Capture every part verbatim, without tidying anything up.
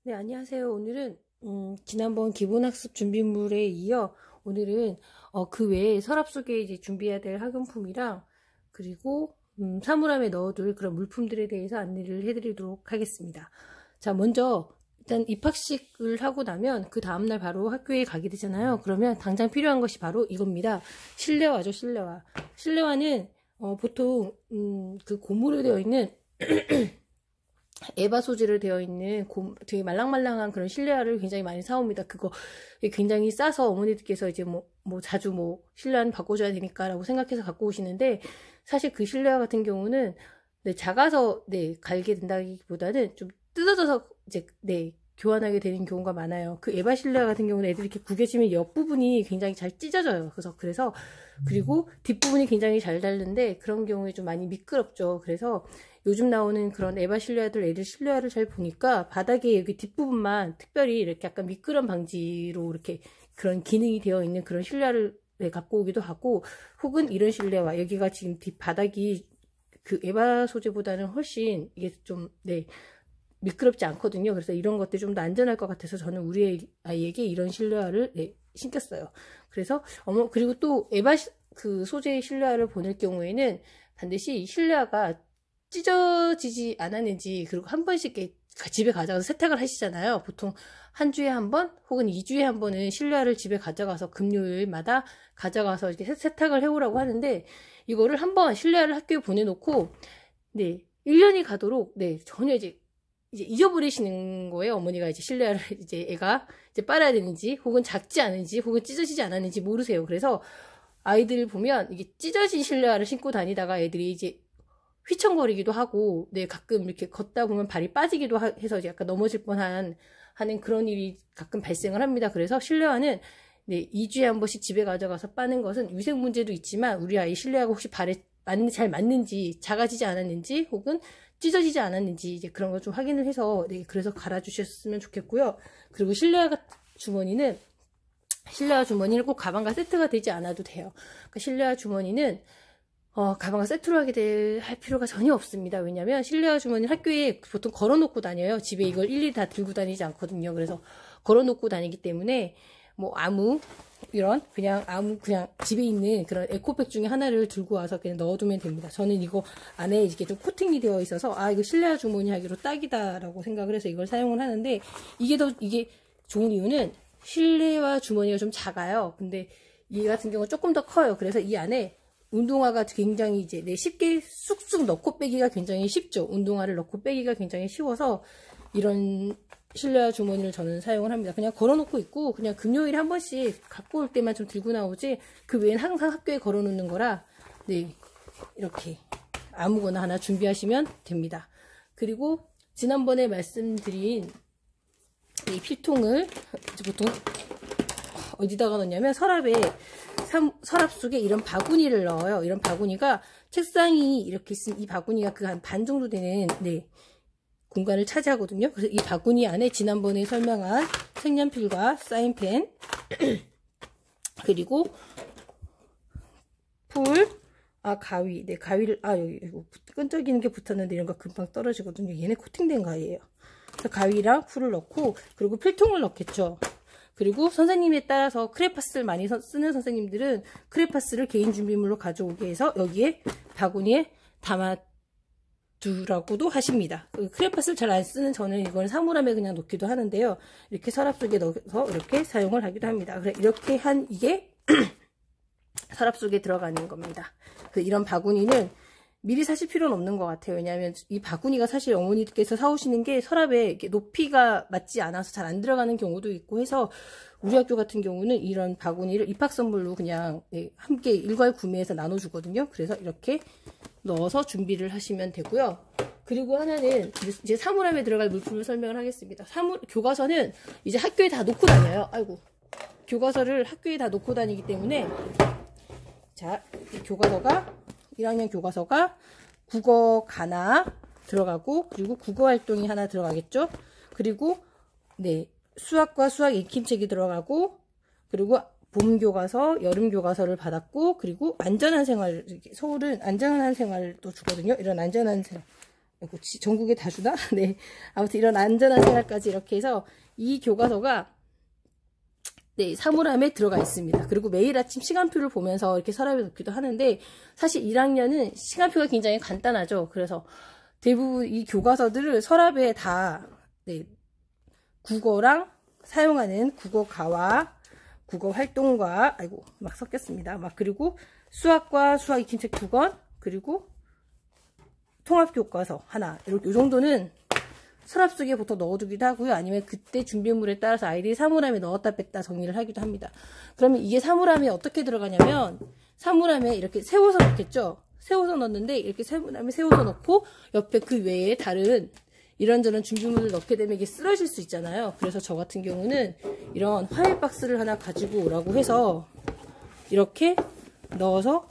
네, 안녕하세요. 오늘은 음, 지난번 기본학습 준비물에 이어 오늘은 어, 그 외에 서랍 속에 이제 준비해야 될 학용품이랑 그리고 음, 사물함에 넣어둘 그런 물품들에 대해서 안내를 해드리도록 하겠습니다. 자, 먼저 일단 입학식을 하고 나면 그 다음날 바로 학교에 가게 되잖아요. 그러면 당장 필요한 것이 바로 이겁니다. 실내화죠, 실내화. 실내화는 어, 보통 음, 그 고무로 되어 있는 에바 소재로 되어 있는 고, 되게 말랑말랑한 그런 실내화를 굉장히 많이 사옵니다. 그거 굉장히 싸서 어머니들께서 이제 뭐, 뭐 자주 뭐 실내화는 바꿔줘야 되니까 라고 생각해서 갖고 오시는데, 사실 그 실내화 같은 경우는 네, 작아서 네, 갈게 된다기보다는 좀 뜯어져서 이제 네, 교환하게 되는 경우가 많아요. 그 에바 실내화 같은 경우는 애들이 이렇게 구겨지면 옆부분이 굉장히 잘 찢어져요. 그래서 그래서 그리고 뒷부분이 굉장히 잘 닳는데 그런 경우에 좀 많이 미끄럽죠. 그래서 요즘 나오는 그런 에바 실내화들, 애들 실내화를 잘 보니까 바닥에 여기 뒷부분만 특별히 이렇게 약간 미끄럼 방지로 이렇게 그런 기능이 되어 있는 그런 실내화를 네, 갖고 오기도 하고, 혹은 이런 실내화, 여기가 지금 뒷바닥이 그 에바 소재보다는 훨씬 이게 좀, 네, 미끄럽지 않거든요. 그래서 이런 것들이 좀 더 안전할 것 같아서 저는 우리 아이에게 이런 실내화를 네, 신겼어요. 그래서 어머, 그리고 또 에바 그 소재의 실내화를 보낼 경우에는 반드시 실내화가 찢어지지 않았는지, 그리고 한 번씩 집에 가져가서 세탁을 하시잖아요. 보통 한 주에 한 번 혹은 이 주에 한 번은 실내화를 집에 가져가서 금요일마다 가져가서 이렇게 세탁을 해오라고 하는데, 이거를 한번 실내화를 학교에 보내놓고 네, 일 년이 가도록 네, 전혀 이제 이제 잊어버리시는 거예요. 어머니가 이제 실내화를 이제 애가 이제 빨아야 되는지, 혹은 작지 않은지, 혹은 찢어지지 않았는지 모르세요. 그래서 아이들 보면 이게 찢어진 실내화를 신고 다니다가 애들이 이제 휘청거리기도 하고, 네, 가끔 이렇게 걷다 보면 발이 빠지기도 하, 해서 약간 넘어질 뻔한, 하는 그런 일이 가끔 발생을 합니다. 그래서 실내화는, 네, 이 주에 한 번씩 집에 가져가서 빠는 것은 위생 문제도 있지만, 우리 아이 실내화가 혹시 발에 맞, 잘 맞는지, 작아지지 않았는지, 혹은 찢어지지 않았는지, 이제 그런 걸 좀 확인을 해서, 네, 그래서 갈아주셨으면 좋겠고요. 그리고 실내화 주머니는, 실내화 주머니는 꼭 가방과 세트가 되지 않아도 돼요. 그러니까 실내화 주머니는 어, 가방을 세트로 하게 될, 할 필요가 전혀 없습니다. 왜냐면 실내화 주머니는 학교에 보통 걸어놓고 다녀요. 집에 이걸 일일이 다 들고 다니지 않거든요. 그래서 걸어놓고 다니기 때문에 뭐 아무 이런 그냥 아무 그냥 집에 있는 그런 에코백 중에 하나를 들고 와서 그냥 넣어두면 됩니다. 저는 이거 안에 이렇게 좀 코팅이 되어 있어서 아 이거 실내화 주머니 하기로 딱이다라고 생각을 해서 이걸 사용을 하는데, 이게 더 이게 좋은 이유는 실내화 주머니가 좀 작아요. 근데 이 같은 경우는 조금 더 커요. 그래서 이 안에 운동화가 굉장히 이제 네, 쉽게 쑥쑥 넣고 빼기가 굉장히 쉽죠. 운동화를 넣고 빼기가 굉장히 쉬워서 이런 실내화 주머니를 저는 사용을 합니다. 그냥 걸어놓고 있고 그냥 금요일에 한 번씩 갖고 올 때만 좀 들고 나오지, 그 외엔 항상 학교에 걸어놓는 거라 네, 이렇게 아무거나 하나 준비하시면 됩니다. 그리고 지난번에 말씀드린 이 필통을 보통 어디다가 넣냐면 서랍에 서랍 속에 이런 바구니를 넣어요. 이런 바구니가 책상이 이렇게 있으면 이 바구니가 그 한 반 정도 되는 네, 공간을 차지하거든요. 그래서 이 바구니 안에 지난번에 설명한 색연필과 사인펜 그리고 풀, 아 가위, 네 가위를 아 여기 이거 끈적이는 게 붙었는데 이런 거 금방 떨어지거든요. 얘네 코팅된 가위예요. 그래서 가위랑 풀을 넣고, 그리고 필통을 넣겠죠. 그리고 선생님에 따라서 크레파스를 많이 쓰는 선생님들은 크레파스를 개인 준비물로 가져오게 해서 여기에 바구니에 담아두라고도 하십니다. 크레파스를 잘 안 쓰는 저는 이걸 사물함에 그냥 놓기도 하는데요. 이렇게 서랍 속에 넣어서 이렇게 사용을 하기도 합니다. 그래 이렇게 한 이게 서랍 속에 들어가는 겁니다. 이런 바구니는 미리 사실 필요는 없는 것 같아요. 왜냐하면 이 바구니가 사실 어머니들께서 사오시는 게 서랍에 이렇게 높이가 맞지 않아서 잘 안 들어가는 경우도 있고 해서, 우리 학교 같은 경우는 이런 바구니를 입학 선물로 그냥 함께 일괄 구매해서 나눠주거든요. 그래서 이렇게 넣어서 준비를 하시면 되고요. 그리고 하나는 이제 사물함에 들어갈 물품을 설명을 하겠습니다. 사물, 교과서는 이제 학교에 다 놓고 다녀요. 아이고. 교과서를 학교에 다 놓고 다니기 때문에, 자, 이 교과서가 일 학년 교과서가 국어 가나 들어가고, 그리고 국어 활동이 하나 들어가겠죠. 그리고 네, 수학과 수학 익힘책이 들어가고, 그리고 봄 교과서, 여름 교과서를 받았고, 그리고 안전한 생활, 서울은 안전한 생활도 주거든요. 이런 안전한 생활, 전국에 다 주나? 네. 아무튼 이런 안전한 생활까지 이렇게 해서 이 교과서가 네, 사물함에 들어가 있습니다. 그리고 매일 아침 시간표를 보면서 이렇게 서랍에 놓기도 하는데 사실 일 학년은 시간표가 굉장히 간단하죠. 그래서 대부분 이 교과서들을 서랍에 다 네, 국어랑 사용하는 국어가와 국어 활동과 아이고 막 섞였습니다. 막 그리고 수학과 수학 익힘책 두 권 그리고 통합교과서 하나 이렇게 이 정도는 서랍 속에 보통 넣어두기도 하고요. 아니면 그때 준비물에 따라서 아이들이 사물함에 넣었다 뺐다 정리를 하기도 합니다. 그러면 이게 사물함에 어떻게 들어가냐면 사물함에 이렇게 세워서 넣겠죠. 세워서 넣는데 이렇게 사물함에 세워서 넣고 옆에 그 외에 다른 이런저런 준비물을 넣게 되면 이게 쓰러질 수 있잖아요. 그래서 저 같은 경우는 이런 화일 박스를 하나 가지고 오라고 해서 이렇게 넣어서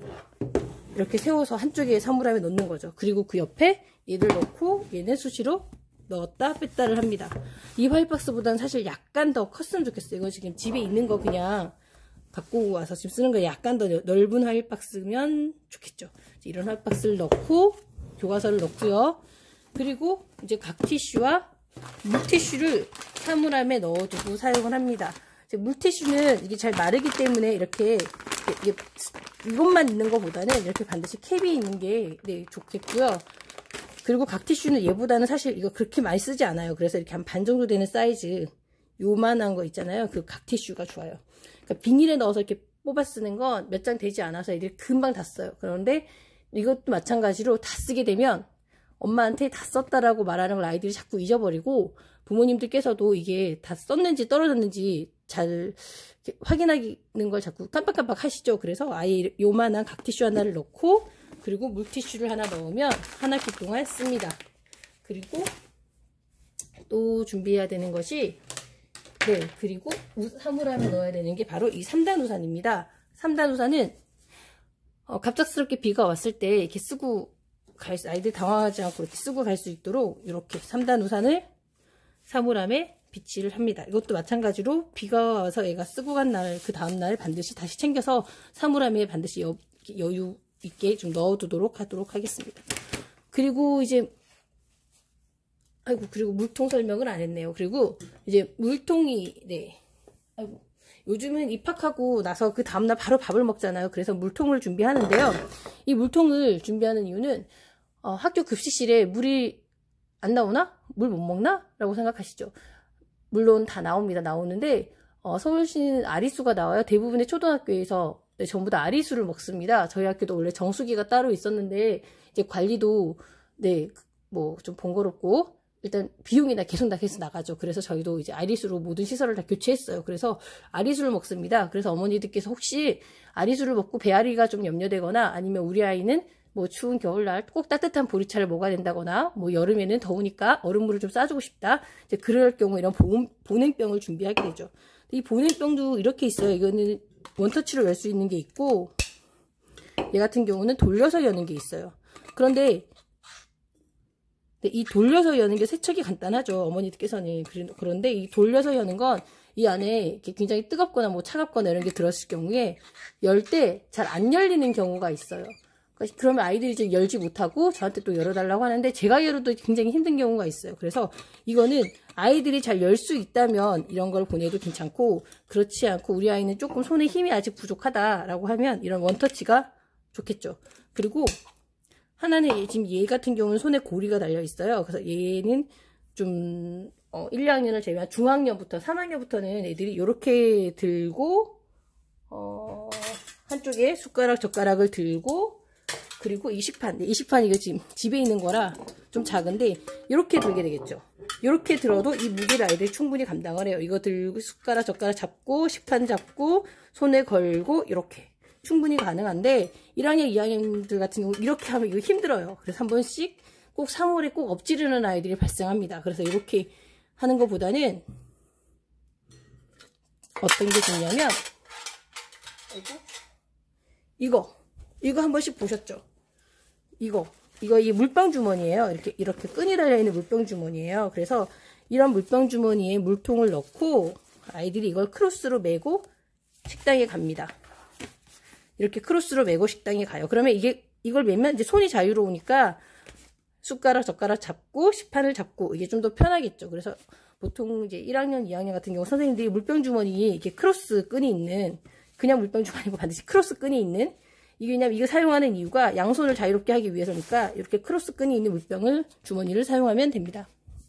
이렇게 세워서 한쪽에 사물함에 넣는 거죠. 그리고 그 옆에 얘를 넣고 얘는 수시로 넣었다 뺐다를 합니다. 이 화이트박스보다는 사실 약간 더 컸으면 좋겠어요. 이거 지금 집에 있는 거 그냥 갖고 와서 지금 쓰는 거 약간 더 넓은 화이트박스면 좋겠죠. 이런 화이트박스를 넣고 교과서를 넣고요. 그리고 이제 각 티슈와 물티슈를 사물함에 넣어두고 사용을 합니다. 물티슈는 이게 잘 마르기 때문에 이렇게 이게 이것만 있는 것보다는 이렇게 반드시 캡이 있는 게 네, 좋겠고요. 그리고 각 티슈는 얘보다는 사실 이거 그렇게 많이 쓰지 않아요. 그래서 이렇게 한 반 정도 되는 사이즈 요만한 거 있잖아요. 그 각 티슈가 좋아요. 그러니까 비닐에 넣어서 이렇게 뽑아 쓰는 건 몇 장 되지 않아서 애들이 금방 다 써요. 그런데 이것도 마찬가지로 다 쓰게 되면 엄마한테 다 썼다라고 말하는 걸 아이들이 자꾸 잊어버리고 부모님들께서도 이게 다 썼는지 떨어졌는지 잘 확인하는 걸 자꾸 깜빡깜빡 하시죠. 그래서 아예 요만한 각 티슈 하나를 넣고 그리고 물티슈를 하나 넣으면 한 학기 동안 씁니다. 그리고 또 준비해야 되는 것이 네 그리고 사물함에 넣어야 되는 게 바로 이 삼 단 우산입니다. 삼 단 우산은 어, 갑작스럽게 비가 왔을 때 이렇게 쓰고 갈 수, 아이들 당황하지 않고 이렇게 쓰고 갈 수 있도록 이렇게 삼 단 우산을 사물함에 비치를 합니다. 이것도 마찬가지로 비가 와서 애가 쓰고 간 날, 그 다음날 반드시 다시 챙겨서 사물함에 반드시 여, 여유 있게 좀 넣어두도록 하도록 하겠습니다. 그리고 이제 아이고 그리고 물통 설명을 안 했네요. 그리고 이제 물통이 네 아이고 요즘은 입학하고 나서 그 다음날 바로 밥을 먹잖아요. 그래서 물통을 준비하는데요. 이 물통을 준비하는 이유는 어, 학교 급식실에 물이 안 나오나? 물 못 먹나? 라고 생각하시죠. 물론 다 나옵니다. 나오는데 어, 서울시는 아리수가 나와요. 대부분의 초등학교에서 네, 전부 다 아리수를 먹습니다. 저희 학교도 원래 정수기가 따로 있었는데 이제 관리도 네 뭐 좀 번거롭고 일단 비용이나 계속 나 계속 나가죠. 그래서 저희도 이제 아리수로 모든 시설을 다 교체했어요. 그래서 아리수를 먹습니다. 그래서 어머니들께서 혹시 아리수를 먹고 배앓이가 좀 염려되거나 아니면 우리 아이는 뭐 추운 겨울날 꼭 따뜻한 보리차를 먹어야 된다거나 뭐 여름에는 더우니까 얼음물을 좀 싸주고 싶다. 이제 그럴 경우 이런 보, 보냉병을 준비하게 되죠. 이 보냉병도 이렇게 있어요. 이거는 원터치로 열 수 있는 게 있고 얘 같은 경우는 돌려서 여는 게 있어요. 그런데 이 돌려서 여는 게 세척이 간단하죠. 어머니들께서는. 그런데 이 돌려서 여는 건 이 안에 굉장히 뜨겁거나 뭐 차갑거나 이런 게 들었을 경우에 열 때 잘 안 열리는 경우가 있어요. 그러면 아이들이 이제 열지 못하고 저한테 또 열어달라고 하는데 제가 열어도 굉장히 힘든 경우가 있어요. 그래서 이거는 아이들이 잘 열 수 있다면 이런 걸 보내도 괜찮고 그렇지 않고 우리 아이는 조금 손에 힘이 아직 부족하다라고 하면 이런 원터치가 좋겠죠. 그리고 하나는 지금 얘 같은 경우는 손에 고리가 달려 있어요. 그래서 얘는 좀 어, 일, 이 학년을 제외한 중학년부터 삼 학년부터는 애들이 이렇게 들고 어, 한쪽에 숟가락 젓가락을 들고 그리고 이 식판, 이 식판 이거 지금 집에 있는 거라 좀 작은데 이렇게 들게 되겠죠. 이렇게 들어도 이 무게를 아이들이 충분히 감당을 해요. 이거 들고 숟가락 젓가락 잡고 식판 잡고 손에 걸고 이렇게 충분히 가능한데 일 학년, 이 학년들 같은 경우 이렇게 하면 이거 힘들어요. 그래서 한 번씩 꼭 상월에 꼭 엎지르는 아이들이 발생합니다. 그래서 이렇게 하는 것보다는 어떤 게 좋냐면 이거 이거 한 번씩 보셨죠? 이거 이거 이 물병 주머니예요. 이렇게 이렇게 끈이 달려 있는 물병 주머니예요. 그래서 이런 물병 주머니에 물통을 넣고 아이들이 이걸 크로스로 메고 식당에 갑니다. 이렇게 크로스로 메고 식당에 가요. 그러면 이게 이걸 메면 이제 손이 자유로우니까 숟가락 젓가락 잡고 식판을 잡고 이게 좀 더 편하겠죠. 그래서 보통 이제 일 학년, 이 학년 같은 경우 선생님들이 물병 주머니에 이렇게 크로스 끈이 있는, 그냥 물병 주머니고 반드시 크로스 끈이 있는, 이게 왜냐면 이거 사용하는 이유가 양손을 자유롭게 하기 위해서니까 이렇게 크로스 끈이 있는 물병을 주머니를 사용하면 됩니다.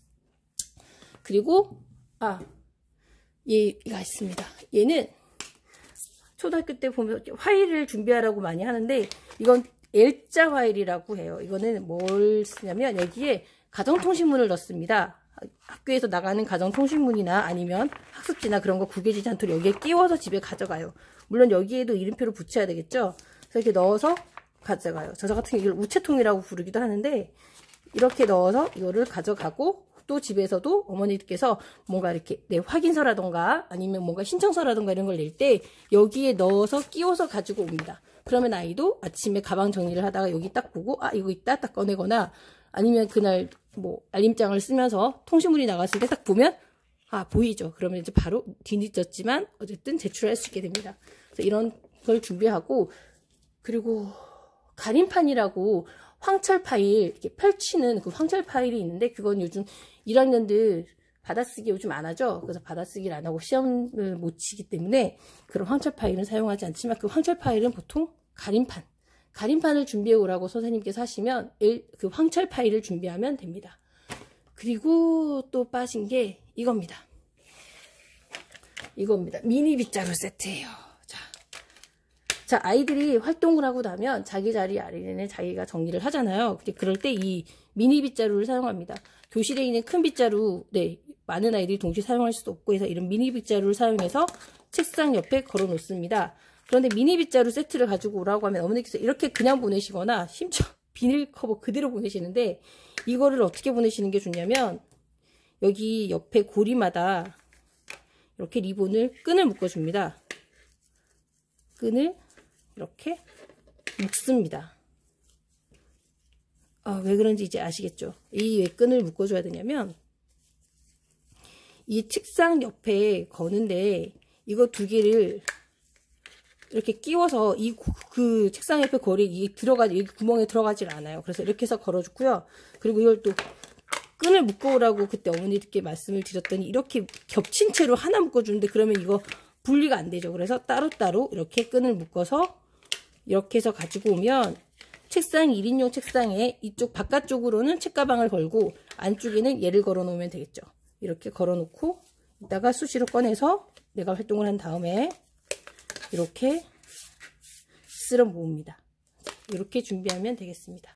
그리고 아 얘가 있습니다. 얘는 초등학교 때 보면 화일을 준비하라고 많이 하는데 이건 L자 화일이라고 해요. 이거는 뭘 쓰냐면 여기에 가정통신문을 넣습니다. 학교에서 나가는 가정통신문이나 아니면 학습지나 그런 거 구겨지지 않도록 여기에 끼워서 집에 가져가요. 물론 여기에도 이름표를 붙여야 되겠죠. 그래서 이렇게 넣어서 가져가요. 저 같은 경우 이걸 우체통이라고 부르기도 하는데 이렇게 넣어서 이거를 가져가고 또 집에서도 어머니께서 뭔가 이렇게 내 확인서라던가 아니면 뭔가 신청서라던가 이런 걸 낼 때 여기에 넣어서 끼워서 가지고 옵니다. 그러면 아이도 아침에 가방 정리를 하다가 여기 딱 보고 아 이거 있다 딱 꺼내거나 아니면 그날 뭐 알림장을 쓰면서 통신문이 나갔을 때 딱 보면 아 보이죠. 그러면 이제 바로 뒤늦었지만 어쨌든 제출할 수 있게 됩니다. 그래서 이런 걸 준비하고 그리고 가림판이라고 황철 파일 이렇게 펼치는 그 황철 파일이 있는데 그건 요즘 일 학년들 받아쓰기 요즘 안 하죠. 그래서 받아쓰기를 안 하고 시험을 못 치기 때문에 그런 황철 파일은 사용하지 않지만 그 황철 파일은 보통 가림판 가림판을 준비해 오라고 선생님께서 하시면 그 황철 파일을 준비하면 됩니다. 그리고 또 빠진 게 이겁니다. 이겁니다. 미니 빗자루 세트예요. 자, 자 아이들이 활동을 하고 나면 자기 자리 아래에 자기가 정리를 하잖아요. 그럴 때 이 미니 빗자루를 사용합니다. 교실에 있는 큰 빗자루, 네, 많은 아이들이 동시에 사용할 수도 없고 해서 이런 미니 빗자루를 사용해서 책상 옆에 걸어 놓습니다. 그런데 미니 빗자루 세트를 가지고 오라고 하면 어머니께서 이렇게 그냥 보내시거나 심지어 비닐 커버 그대로 보내시는데 이거를 어떻게 보내시는 게 좋냐면 여기 옆에 고리마다 이렇게 리본을 끈을 묶어줍니다. 끈을 이렇게 묶습니다. 아, 왜 그런지 이제 아시겠죠? 이 왜 끈을 묶어줘야 되냐면 이 책상 옆에 거는데 이거 두 개를 이렇게 끼워서 이 그 책상 옆에 거리 이 들어가지 이 구멍에 들어가질 않아요. 그래서 이렇게 해서 걸어줬고요. 그리고 이걸 또 끈을 묶어오라고 그때 어머니께 말씀을 드렸더니 이렇게 겹친 채로 하나 묶어주는데 그러면 이거 분리가 안 되죠. 그래서 따로따로 이렇게 끈을 묶어서 이렇게 해서 가지고 오면 책상 일 인용 책상에 이쪽 바깥쪽으로는 책가방을 걸고 안쪽에는 얘를 걸어 놓으면 되겠죠. 이렇게 걸어 놓고 이따가 수시로 꺼내서 내가 활동을 한 다음에 이렇게 쓸어 모읍니다. 이렇게 준비하면 되겠습니다.